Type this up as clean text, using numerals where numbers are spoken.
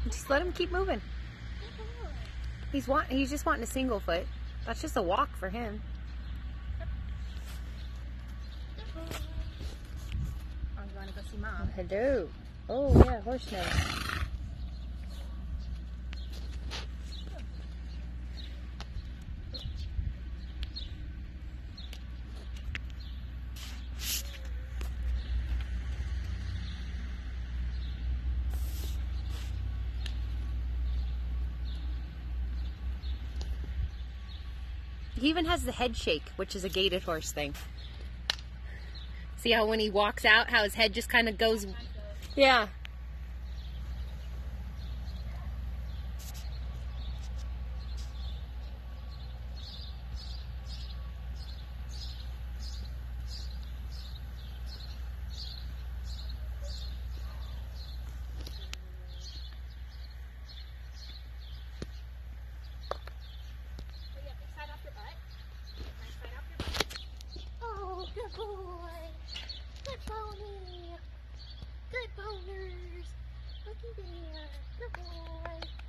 Just let him keep moving. He's just wanting a single foot. That's just a walk for him. Oh, you want to go see Mom? Oh, hello. Oh yeah, horse nose. He even has the head shake, which is a gaited horse thing. See how when he walks out, how his head just kind of goes... Yeah. Oh, good boy. Good pony. Good boners. Looky there. Good boy.